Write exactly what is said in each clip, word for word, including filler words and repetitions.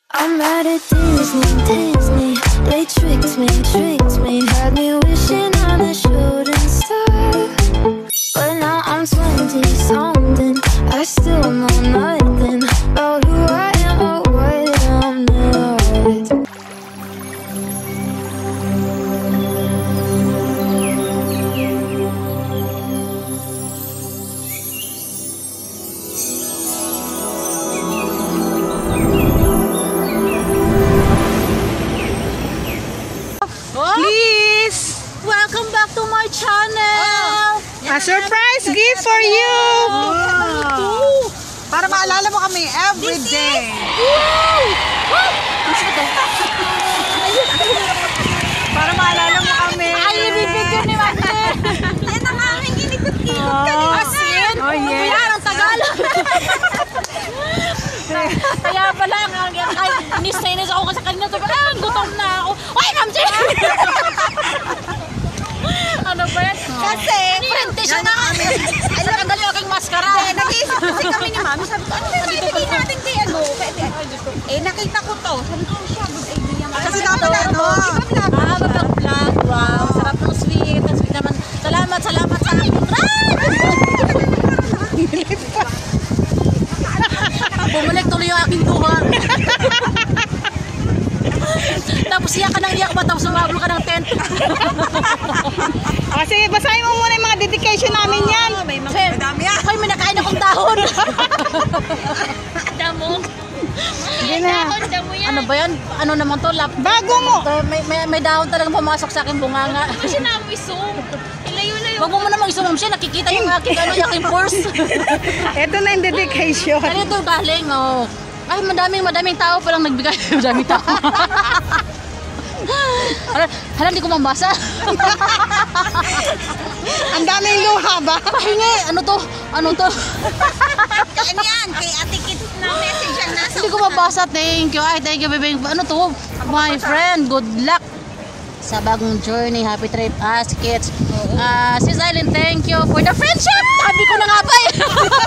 I'm mad at Disney, Disney. They tricked me, tricked me. Had me wishing on a shooting star. But now I'm twenty something. I still know nothing about who I am or what I'm not. Please! Welcome back to my channel! A surprise gift for you! Wow. Para maalala mo kami everyday. Para maalala mo kami. Ay, ibibigyan ni Mate! Yan ang aming ginikot-ikot Oh. kanina. Asin! Oh, yes. Kaya ang Tagalog! Kaya pala, ay, inis na inis ako kasi kanina. Sabi, ah, gutom na ako. Uy, Ma'am Jen! Ano ba yan? Kasi, Prente siya na. Ay, nakadali aking maskara. nag-iisip kasi kami ni Mami. Sabi ko, ano ba ibigay natin kay ano? Pwede. Eh, nakita ko to. Sabi ko, siya, good idea. Kasi dapat ano? Ah, mag-vlog. Wow, sarap ng sweet. Ang sweet naman. Salamat, salamat sa akin. Bumalik tuloy yung aking duhan. Tapos iyak ka ng iyak ba? Tapos sumablo ka ng tent. O sige, basahin mo muna yung mga dedication namin yan. May mga madami yan. Hoy, may nakain akong dahon. Damo. Sige na. Ano ba yan? Ano naman to? Lap Bago mo. To, may, may, may dahon talagang pumasok sa aking bunganga. Kasi namin zoom. Ilayo-layo. Wag mo muna mag-zoom siya. Nakikita yung aking, ano, yung aking purse. Ito na yung dedication. Ano ito galing? Oh. Ay, madaming, madaming tao palang nagbigay. Madaming tao. Hala, hala, hindi ko mambasa. Ang daming luha ba? Pahingi. Ano to? Ano to? Ano yan? Kay Ate Kit na message yan nasa Hindi ko mabasa. Thank you. Ay, thank you, baby. Ano to? My friend, good luck sa bagong journey. Happy trip, as kids. Uh, Sis Eileen, thank you for the friendship. Sabi ko na nga ba eh.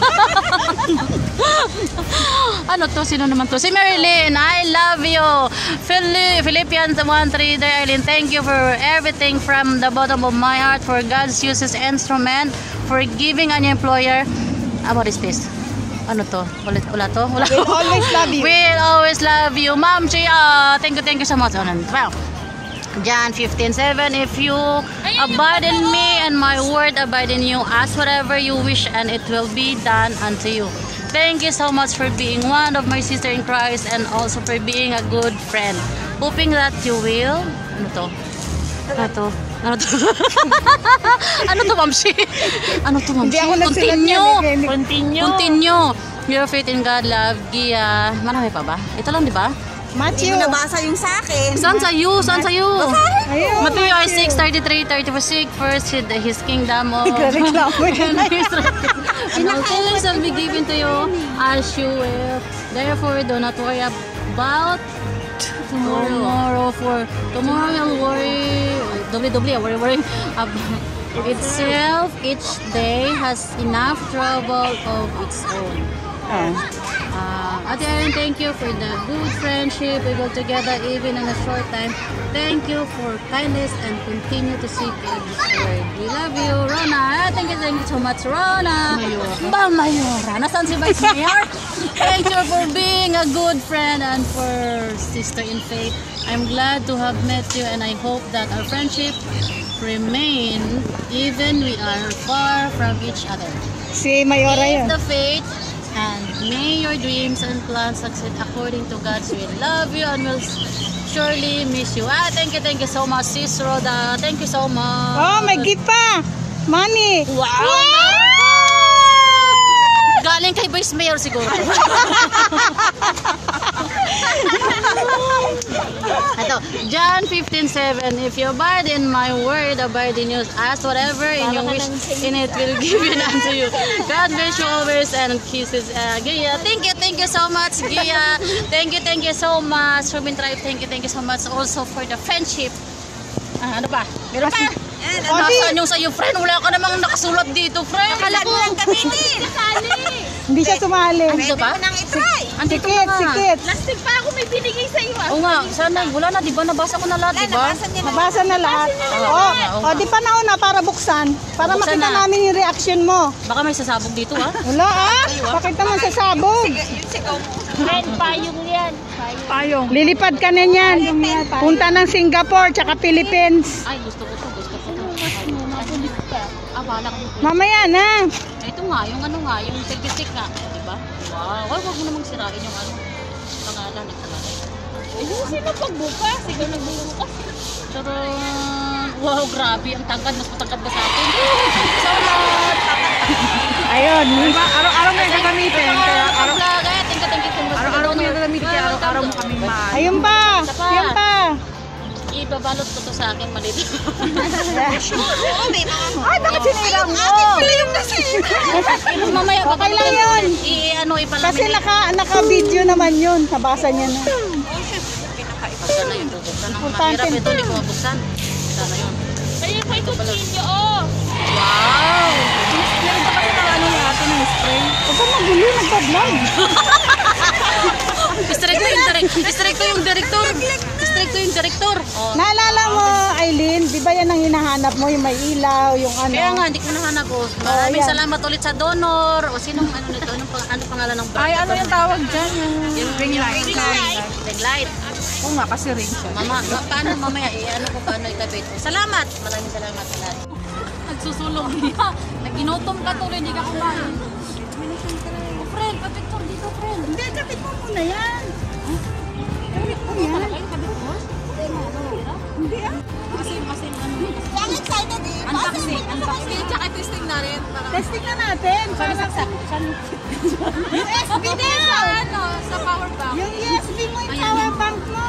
Ano to? Sino naman to? Si Marilyn, I love you. Phili Philippians one three there, Eileen, thank you for everything from the bottom of my heart, for God's uses instrument, for giving an employer. Ah, what is this? Ano to? Wala, wala to? Wala. We'll always love you. We'll always love you. Ma'am Chia, thank you, thank you so much. Wow. John fifteen seven, if you abide in me and my word abide in you, ask whatever you wish and it will be done unto you. Thank you so much for being one of my sister in Christ and also for being a good friend. Hoping that you will. Ano to? Ano to? Ano to? Ano to, Mamshi? Ano to, Mamshi? Hindi ako nagsulat Continue. yan, eh. Continue. Continue. Your faith in God, love, Gia. Marami pa ba? Ito lang, di ba? Matthew. Hindi mo nabasa yung sa akin. Saan sa'yo? Saan sa'yo? Ayun. Matthew six thirty-three thirty-four, seek first his kingdom of Nagreklamo yan. and all things will be given to you as you will. Therefore, do not worry about tomorrow, for tomorrow will worry doubly doubly worry worrying about itself. Each day has enough trouble of its own. Oh. Uh, Ate Erin, thank you for the good friendship we built together even in a short time. Thank you for kindness and continue to seek God's word. We love you, Rona. Ah, thank you, thank you so much, Rona. Ba, Mayora. Nasaan si Vice Mayor? Thank you for being a good friend and for sister in faith. I'm glad to have met you and I hope that our friendship remain even we are far from each other. Si Mayora Keep yun. the faith and may your dreams and plans succeed according to God's will. Love you and will surely miss you. Ah, thank you, thank you so much, Sis Roda. Thank you so much. Oh, may gift pa. Money. Wow! Galing kay Vice Mayor siguro. Ito, John fifteen seven, if you abide in my word, abide in you, ask whatever in your wish, in it will give it unto you. God bless you always and kisses. Uh, Gia, thank you, thank you so much, Gia. Thank you, thank you so much, Robin Tribe. Thank you, thank you so much also for the friendship. Ah, ano pa? Meron pa? Yan, Nasaan yung sa'yo, friend? Wala ka namang nakasulat dito, friend. Akala mo lang gamitin. Sali. Hindi siya sumali. Ando pa? Nang itry. Andito Sikit, na nga. sikit. Plastic pa ako may binigay sa iyo. Oo nga, sana. Wala na, di ba? Nabasa ko na lahat, di ba? Nabasa na lahat. Oo. O, di pa nauna para buksan. Para Buksan makita na. namin yung reaction mo. Baka may sasabog dito, ha? Wala ah. Bakit naman sa sabog? Yung sigaw mo. Red payong yan. Payong. Lilipad ka na niyan. Punta ng Singapore tsaka Philippines. Ay, gusto ko to, gusto ko to. Ah, bahala ka dito. Mamaya na. Eh, ito nga, yung ano nga, yung selfie stick nga. Di ba? Wow, wag wag mo namang sirain yung ano. Pangalan, nagpangalan. Ayusin mo pagbukas. Ikaw nagbubukas. Charon! Wow, grabe. Ang tangkad. Mas matangkad ba sa atin? Salamat! Ayun. Araw-araw mo yung gagamitin. Araw-araw. Tingka, tingka, tingka. Araw-araw mo yung gagamitin. Kaya araw-araw mo kami mahal. Ayun pa. Ayun pa. Ibabalot ko to sa akin maliit. Oo, may mga... Ay, bakit sinira mo? Akin pala yung nasira. Mamaya, baka Okay lang yun. I-ano, ipalamin. Kasi naka, naka-video naman yun. Nabasa niya na. Buksan na yung bubuksan. Ang Importante. mahirap ito, hindi ko mabuksan. Sana yun. Ayun pa itong video, oh. Wow! Meron pa kasi na ano yung ato ng spray. Huwag ka magulo, nagpa-vlog. District ko yung director. District ko yung director. District ko yung director. Oh. Naalala mo, Aileen, di ba yan ang hinahanap mo? Yung may ilaw, yung ano. Kaya nga, hindi ko nahanap ko. Maraming yan. salamat ulit sa donor. O sinong ano nito? Anong, pang, ano pangalan ng brand? Ay, ano yung tawag dyan? Yung ring light. Ring light. Oo nga, kasi ring siya. Mama, ma, paano mamaya? Eh, ano ko paano ikabit ko? Salamat! Maraming salamat sa lahat. Nagsusulong niya. Naginutom ka tuloy, hindi ka kumain. Oh, friend, pa-picture dito, friend. Hindi, kapit mo muna yan. Kapit mo yan. Hindi ah. Kasi, kasi, ano, Ang excited eh. unboxing, unboxing. Tsaka testing na rin. Testing na natin. Para sa U S B din sa ano, sa power bank. yung U S B mo, yung power bank mo.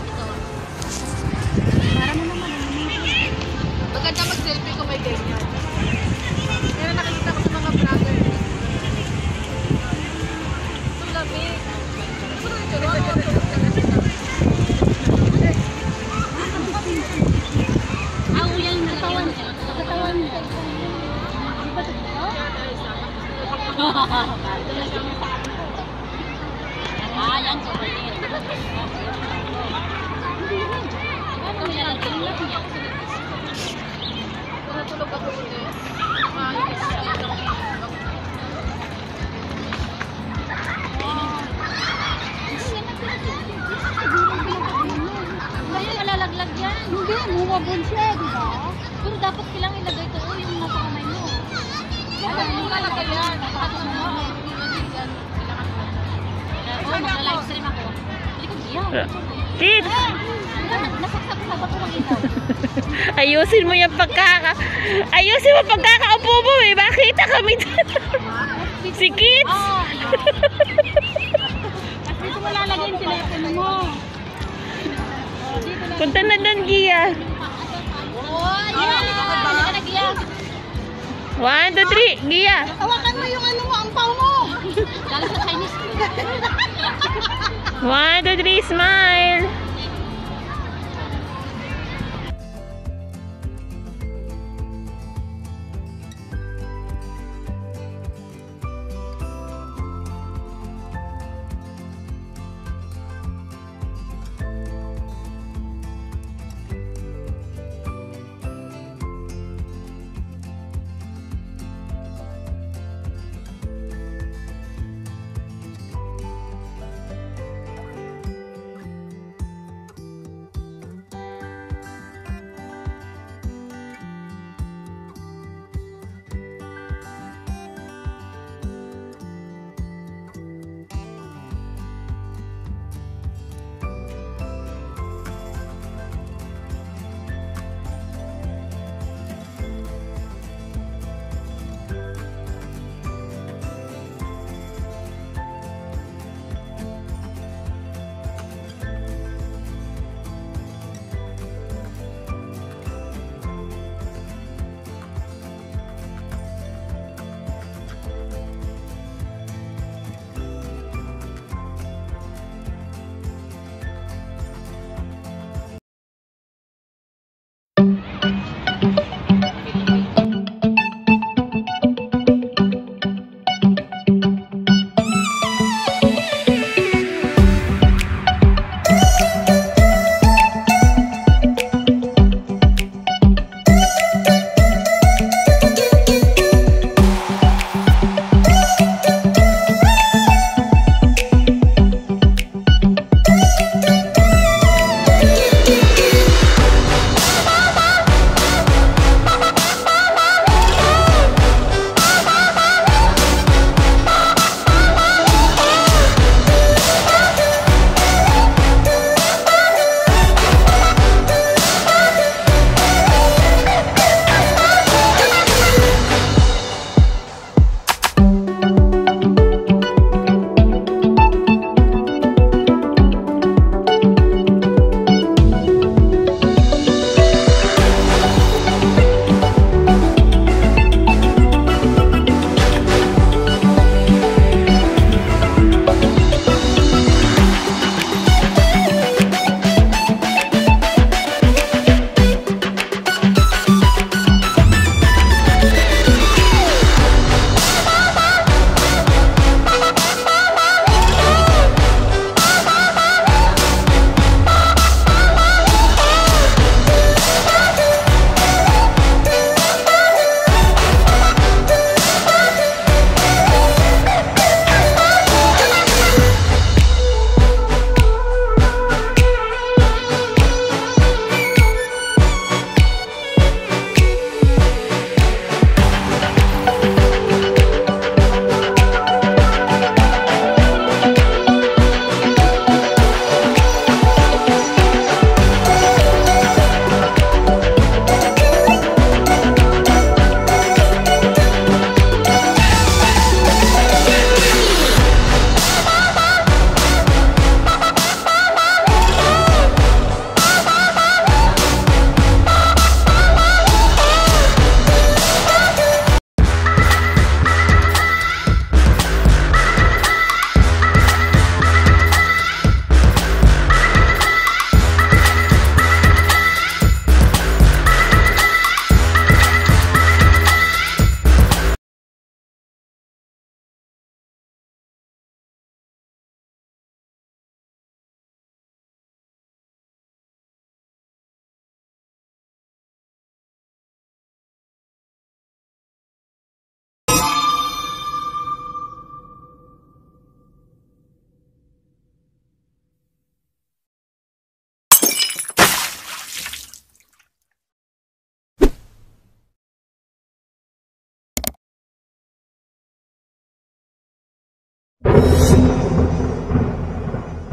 Maganda mag-selfie kung may ganyan. Pero nakikita ko sa mga vlogger. Ang lamig. Ah, uyan na lang. Katawan. Ah, yan. Ano yan? Tingnan niya. Natulog ako ulit. Ayun, malalaglag yan. Hindi, mumabon siya, di ba? Pero dapat kailangan ilagay ito oh, yung nasa kamay mo. Alam mo talaga yan. Ano mo? Oo, magla-live stream ako. Hindi ko diyan. Tit! Nasaksak sa bato ng ikaw. Ayusin mo yung pagkaka... Ayusin mo pagkakaupo mo eh. Makita kami dyan. Si Kit! Ah, dito mo lalagay yung telepono mo. Punta na doon, Gia. Oh, yan. Hindi ka nag-iyak. One, two, three. Gia. Hawakan mo yung ano mo, ang pao mo. Galing sa Chinese. One, two, three. Smile.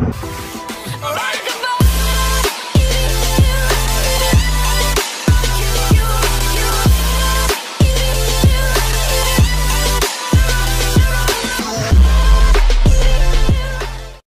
Bye.